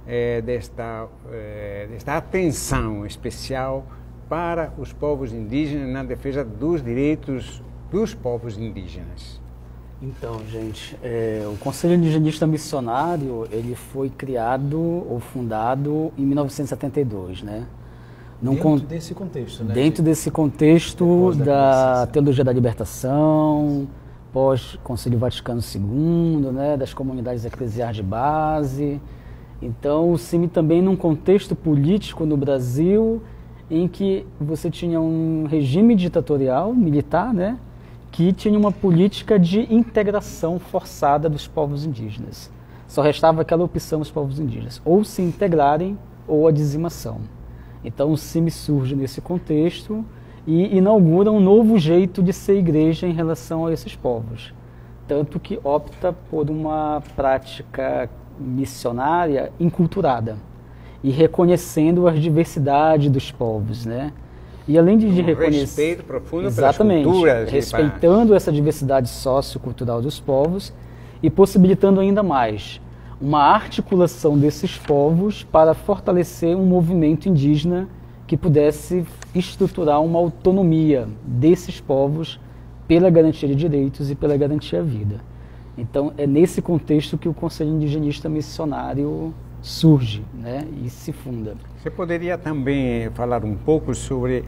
atenção especial para os povos indígenas na defesa dos direitos dos povos indígenas. Então, gente, o Conselho Indigenista Missionário, ele foi criado ou fundado em 1972, né? Dentro desse contexto, né? Dentro desse contexto da Teologia da Libertação, pós-Concílio Vaticano II, né? Das comunidades eclesiais de base. Então, o CIMI também num contexto político no Brasil, em que você tinha um regime ditatorial, militar, né? que tinha uma política de integração forçada dos povos indígenas. Só restava aquela opção aos povos indígenas, ou se integrarem ou a dizimação. Então o CIMI surge nesse contexto e inaugura um novo jeito de ser igreja em relação a esses povos. Tanto que opta por uma prática missionária enculturada e reconhecendo as diversidades dos povos, né? E além de reconhecer... respeito profundo exatamente, pelas culturas. Respeitando essa diversidade sociocultural dos povos e possibilitando ainda mais uma articulação desses povos para fortalecer um movimento indígena que pudesse estruturar uma autonomia desses povos pela garantia de direitos e pela garantia à vida. Então, é nesse contexto que o Conselho Indigenista Missionário surge, né, e se funda. Você poderia também falar um pouco sobre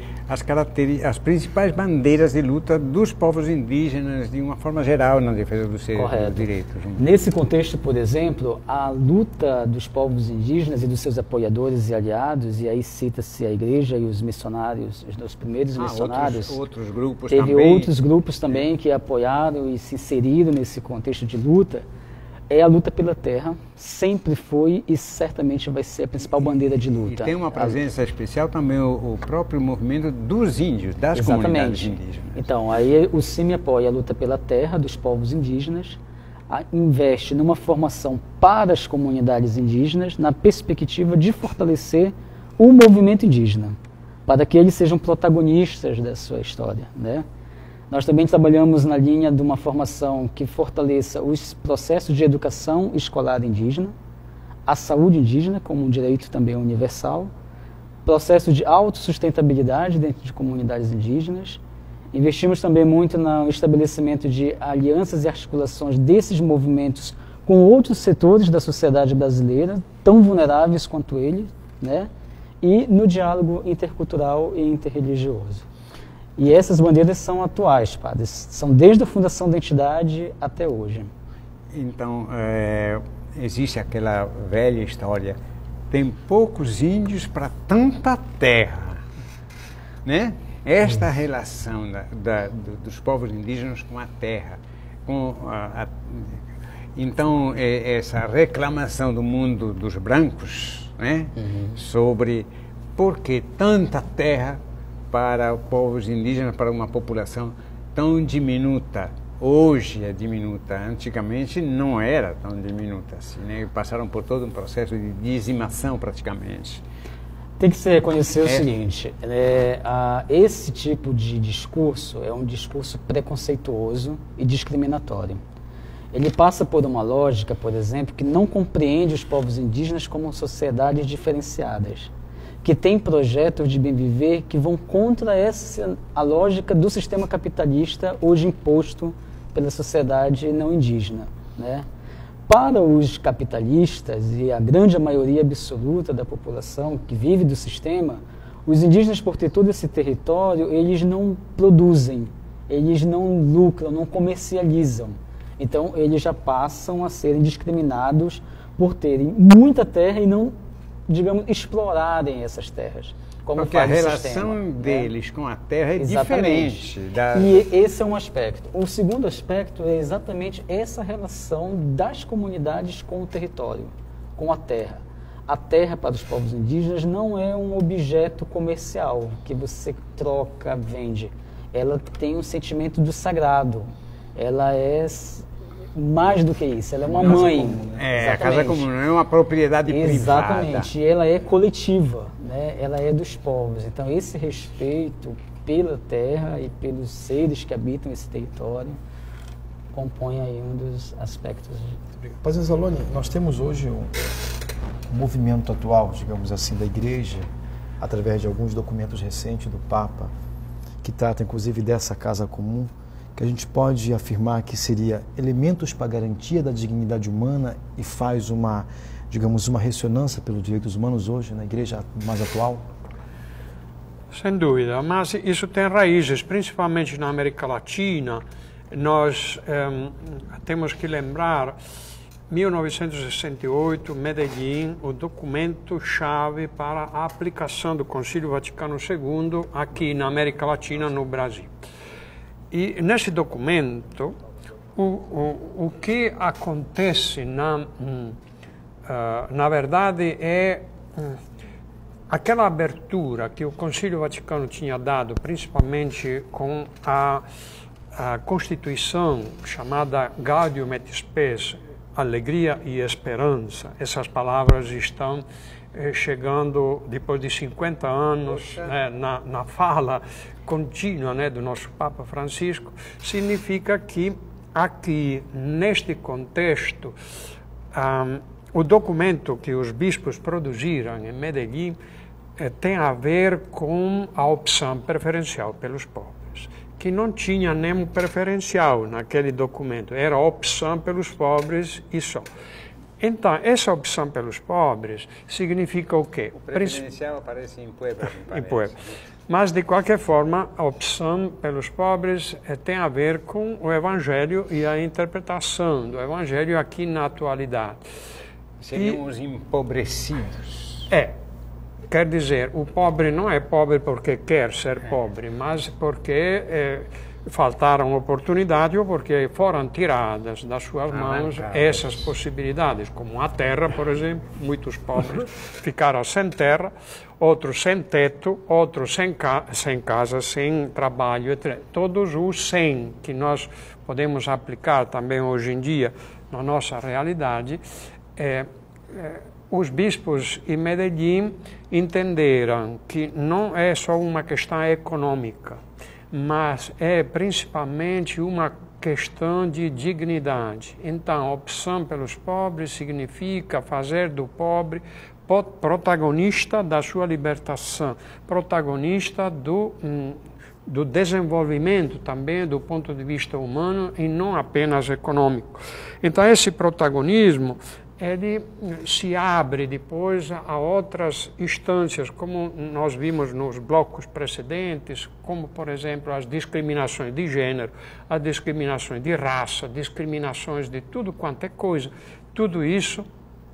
as principais bandeiras de luta dos povos indígenas de uma forma geral na defesa dos seus direitos? Nesse contexto, por exemplo, a luta dos povos indígenas e dos seus apoiadores e aliados, e aí cita-se a igreja e os missionários, os primeiros missionários. Outros grupos teve também. Outros grupos também que apoiaram e se inseriram nesse contexto de luta. É a luta pela terra, sempre foi e certamente vai ser a principal bandeira de luta. E tem uma presença especial também o próprio movimento dos índios, das comunidades indígenas. Então, aí o CIMI apoia a luta pela terra dos povos indígenas, investe numa formação para as comunidades indígenas, na perspectiva de fortalecer o movimento indígena, para que eles sejam protagonistas da sua história, né? Nós também trabalhamos na linha de uma formação que fortaleça os processos de educação escolar indígena, a saúde indígena como um direito também universal, processo de autossustentabilidade dentro de comunidades indígenas. Investimos também muito no estabelecimento de alianças e articulações desses movimentos com outros setores da sociedade brasileira, tão vulneráveis quanto eles, né? E no diálogo intercultural e interreligioso. E essas bandeiras são atuais, padre, são desde a fundação da entidade até hoje. Então, existe aquela velha história, tem poucos índios para tanta terra, né? Esta relação dos povos indígenas com a terra, então essa reclamação do mundo dos brancos, né? Sobre por que tanta terra para povos indígenas, para uma população tão diminuta. Hoje é diminuta, antigamente não era tão diminuta assim, né? Passaram por todo um processo de dizimação praticamente. Tem que se reconhecer o seguinte, esse tipo de discurso é um discurso preconceituoso e discriminatório. Ele passa por uma lógica, por exemplo, que não compreende os povos indígenas como sociedades diferenciadas, que tem projetos de bem viver que vão contra a lógica do sistema capitalista hoje imposto pela sociedade não indígena, né? Para os capitalistas e a grande maioria absoluta da população que vive do sistema, os indígenas, por ter todo esse território, eles não produzem, eles não lucram, não comercializam. Então, eles já passam a serem discriminados por terem muita terra e não, digamos, explorarem essas terras. Porque a relação deles com a terra é diferente. E esse é um aspecto. O segundo aspecto é exatamente essa relação das comunidades com o território, com a terra. A terra para os povos indígenas não é um objeto comercial que você troca, vende. Ela tem um sentimento do sagrado. Ela é mais do que isso, ela é uma mãe. Comum, né? A casa comum, não é uma propriedade privada. Exatamente, e ela é coletiva, né? Ela é dos povos. Então, esse respeito pela terra e pelos seres que habitam esse território compõe aí um dos aspectos. Padre Anzalone, nós temos hoje um movimento atual, digamos assim, da Igreja, através de alguns documentos recentes do Papa, que trata inclusive dessa casa comum, que a gente pode afirmar que seria elementos para a garantia da dignidade humana e faz uma, digamos, uma ressonância pelos direitos humanos hoje na igreja mais atual? Sem dúvida, mas isso tem raízes, principalmente na América Latina. Nós temos que lembrar, 1968, Medellín, o documento-chave para a aplicação do Concílio Vaticano II aqui na América Latina, no Brasil. E nesse documento, o que acontece na verdade é aquela abertura que o Concílio Vaticano tinha dado, principalmente com a Constituição chamada Gaudium et Spes, alegria e esperança. Essas palavras estão chegando depois de 50 anos, né, na fala contínua, né, do nosso Papa Francisco. Significa que aqui, neste contexto, o documento que os bispos produziram em Medellín tem a ver com a opção preferencial pelos pobres, que não tinha nenhum preferencial naquele documento, era opção pelos pobres e só. Então, essa opção pelos pobres significa o quê? O preferencial aparece em Puebla. Em Puebla. Mas, de qualquer forma, a opção pelos pobres tem a ver com o Evangelho e a interpretação do Evangelho aqui na atualidade. Seriam os empobrecidos. Quer dizer, o pobre não é pobre porque quer ser pobre, mas porque faltaram oportunidade ou porque foram tiradas das suas mãos essas possibilidades, como a terra, por exemplo. Muitos pobres ficaram sem terra, outros sem teto, outros sem casa, sem trabalho, etc. Todos os 100 que nós podemos aplicar também hoje em dia na nossa realidade, os bispos em Medellín entenderam que não é só uma questão econômica, mas é principalmente uma questão de dignidade. Então, a opção pelos pobres significa fazer do pobre protagonista da sua libertação, protagonista do desenvolvimento também do ponto de vista humano e não apenas econômico. Então, esse protagonismo ele se abre depois a outras instâncias, como nós vimos nos blocos precedentes, como, por exemplo, as discriminações de gênero, as discriminações de raça, discriminações de tudo quanto é coisa. Tudo isso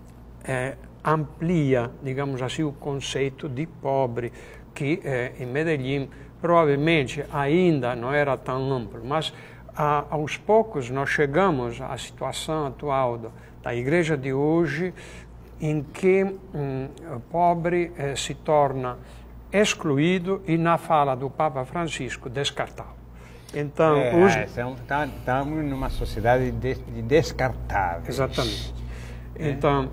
amplia, digamos assim, o conceito de pobre, que em Medellín provavelmente ainda não era tão amplo, mas aos poucos nós chegamos à situação atual da igreja de hoje, em que o pobre se torna excluído e, na fala do Papa Francisco, descartável. Então, estamos numa sociedade de descartáveis. Exatamente. Então,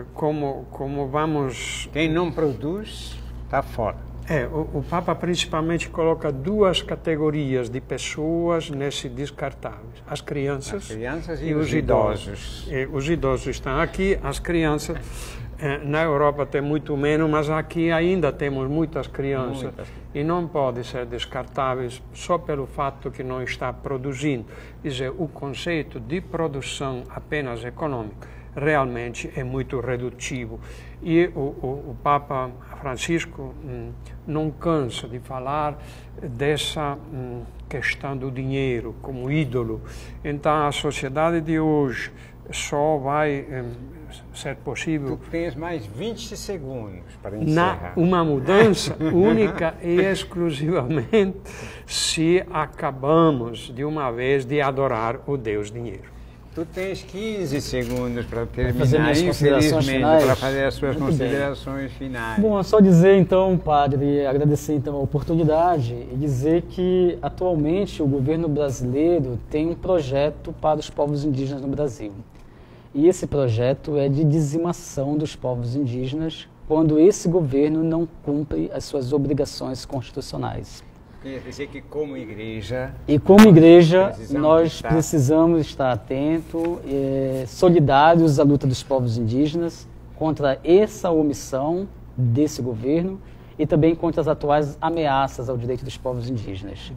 como vamos... Quem não produz está fora. O Papa principalmente coloca duas categorias de pessoas nesse descartáveis: as crianças e os idosos. Os idosos estão aqui, as crianças, na Europa tem muito menos, mas aqui ainda temos muitas crianças. E não podem ser descartáveis só pelo fato que não está produzindo. Quer dizer, o conceito de produção apenas econômica realmente é muito redutivo. E o Papa Francisco não cansa de falar dessa questão do dinheiro como ídolo. Então, a sociedade de hoje só vai ser possível... Tu tens mais 20 segundos para encerrar. Uma mudança única e exclusivamente se acabamos de uma vez de adorar o Deus dinheiro. Tu tens 15 segundos para terminar, infelizmente, para fazer as suas considerações finais. Bom, é só dizer então, padre, agradecer então a oportunidade e dizer que atualmente o governo brasileiro tem um projeto para os povos indígenas no Brasil. E esse projeto é de dizimação dos povos indígenas quando esse governo não cumpre as suas obrigações constitucionais. Quer dizer que como igreja... E como igreja, nós precisamos estar atentos, solidários à luta dos povos indígenas contra essa omissão desse governo e também contra as atuais ameaças ao direito dos povos indígenas.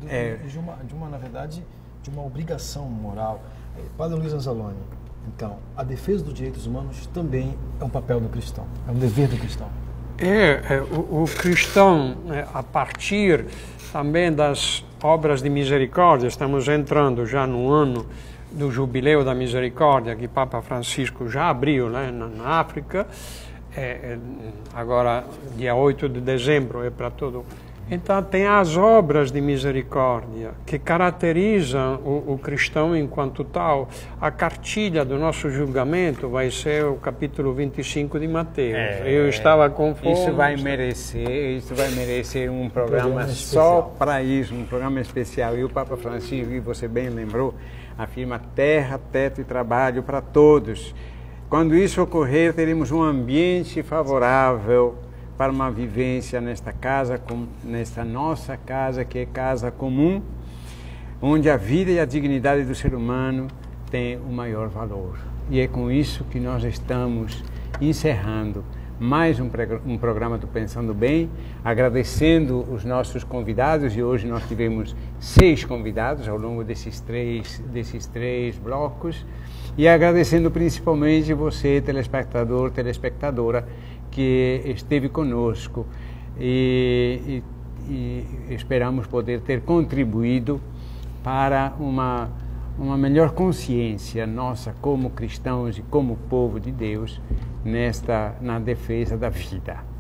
Na verdade, de uma obrigação moral. Padre Luiz Anzalone, então, a defesa dos direitos humanos também é um papel do cristão, é um dever do cristão. O cristão, a partir também das obras de misericórdia, estamos entrando já no ano do Jubileu da Misericórdia, que Papa Francisco já abriu, né, na África. Agora, dia 8 de dezembro, é para todo Então, tem as obras de misericórdia que caracterizam o cristão enquanto tal. A cartilha do nosso julgamento vai ser o capítulo 25 de Mateus. Eu estava com fome. Isso vai merecer um programa só para isso, um programa especial. E o Papa Francisco, que você bem lembrou, afirma terra, teto e trabalho para todos. Quando isso ocorrer, teremos um ambiente favorável para uma vivência nesta casa, nesta nossa casa, que é casa comum, onde a vida e a dignidade do ser humano têm o maior valor. E é com isso que nós estamos encerrando mais um programa do Pensando Bem, agradecendo os nossos convidados, e hoje nós tivemos 6 convidados ao longo desses três blocos, e agradecendo principalmente você, telespectador, telespectadora, que esteve conosco, e esperamos poder ter contribuído para uma melhor consciência nossa como cristãos e como povo de Deus na defesa da vida.